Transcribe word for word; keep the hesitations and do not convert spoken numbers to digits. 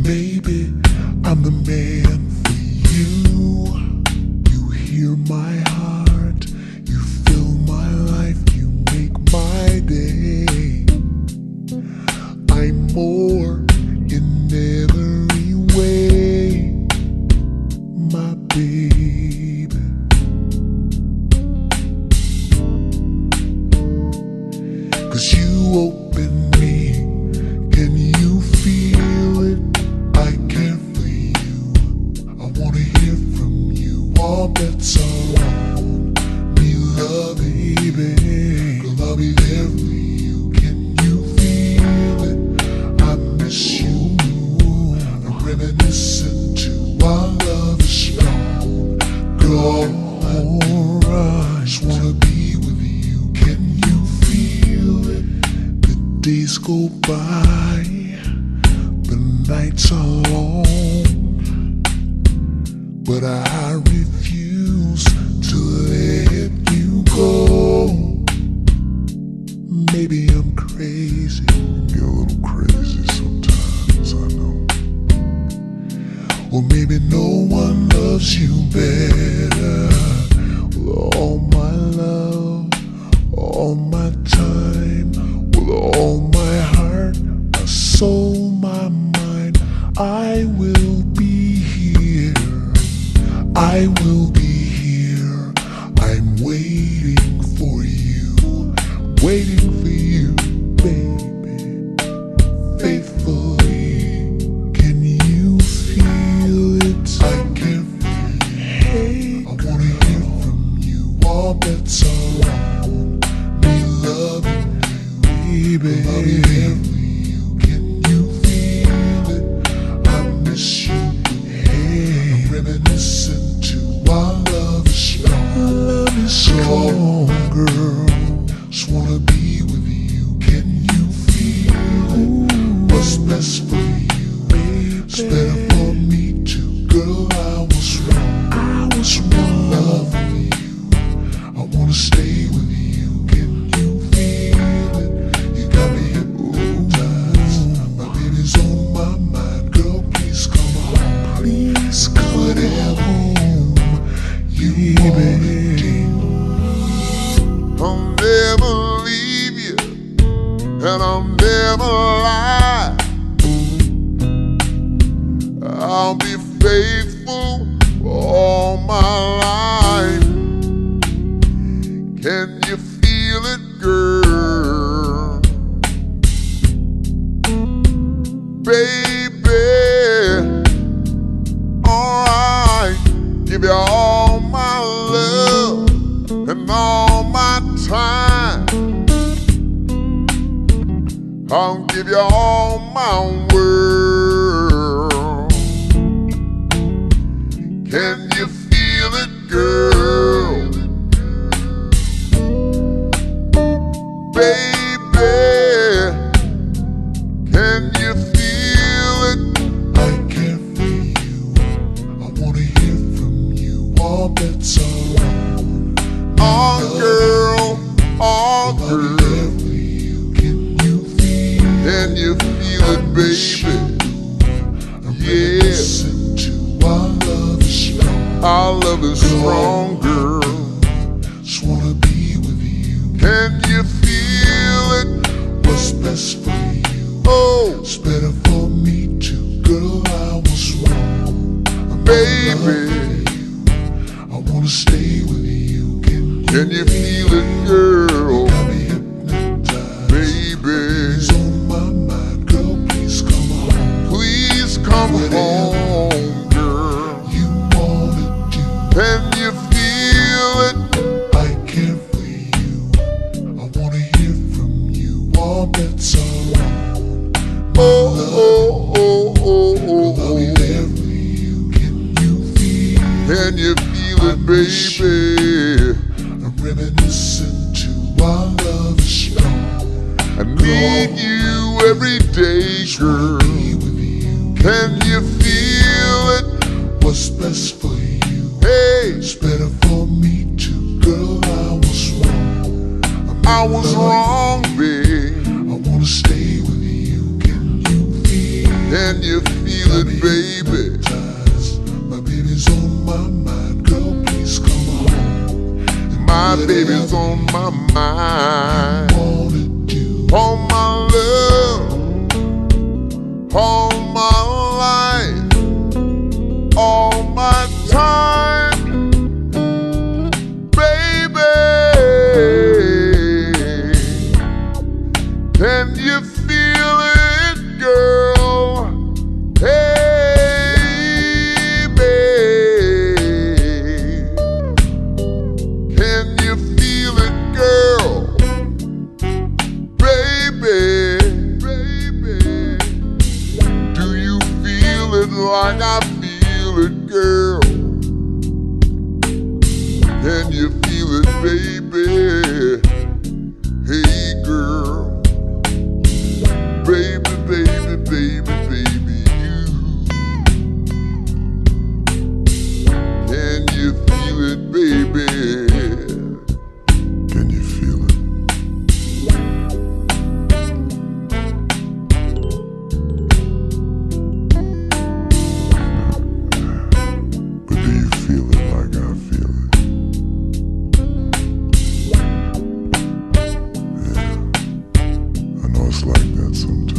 Baby, I'm the man for you. You hear my heart, you fill my life, you make my day. I'm more in every way, my baby. 'Cause you open me, can you feel it? I care for you, I wanna hear from you. All bets are on me, love, baby. 'Cause I'll be there for you, can you feel it? I miss you, I'm reminiscing to our love is strong. Girl, alright, just wanna be with you, can you feel it? The days go by, the nights are long, but I refuse to let you go. Maybe I'm crazy, you're a little crazy sometimes, I know. Or maybe no one loves you better. With all my love, all my time, with all my heart, my soul, my mind, I will be here, I will be here. I'm waiting for you, waiting for you, baby, faithfully. Can you feel it? I care for you, hey, I wanna hear from you. All bets are on me, loving you, baby. I'll be there for you, can you feel it? I miss you, hey, I'm reminiscing to our love is strong. Our love is strong, girl. Just wanna be with you, can you feel it? What's best for you, baby? It's better for me too, girl. I was wrong, I was wrong. Love you, I wanna stay with you, can you feel it? You got me hypnotized, my baby's on my mind. Girl, please come home, please come whatever home you wanna do. I'll never leave you, and I'll never lie. I'll be faithful all my life. Can you feel it, girl? Baby, alright, give you all my love and all my time. I'll give you all my world. Can you feel it, girl? Baby, can you feel it? I care for you, I wanna hear from you. All bets are on. Oh, girl, oh, I'll be girl. there for you, can you feel it? Can you feel it, baby? I'm Yeah. reminiscing to our love is strong. Our love is strong, girl. Just wanna be with you, Can you feel it? what's best for you? Oh, It's better for me too, girl. I was wrong, I'm baby, I wanna stay with you, can you? can you feel it, girl? Got me hypnotized, Baby, it's on my mind, girl. Please come home. please come home, girl. You wanna do? Can you feel it? I care for you, I wanna hear from you. All bets are on. Oh, oh, oh, oh, oh, I'll be oh. there for you, can you feel? Can you feel it, baby? I'm reminiscing to our love is strong. I need you every day, girl. Be with you, Can you feel it? what's best for you? Hey, It's better for me too, girl. I was wrong, I was wrong, babe. I wanna stay with you, can you feel? Can you feel it, baby? My baby's on my mind, girl, please come home. My baby's on my mind. Wanted you, All my love, all my life, all my time, baby. Can you feel it, girl? Hey, babe. Can you feel it, girl? Baby, baby. Do you feel it like I feel it, girl? Can you feel it, baby? Hey, girl. Baby, baby, baby, baby, you. Can you feel it, baby? can you feel it? But do you feel it like I feel it? Yeah, I know it's like that sometimes.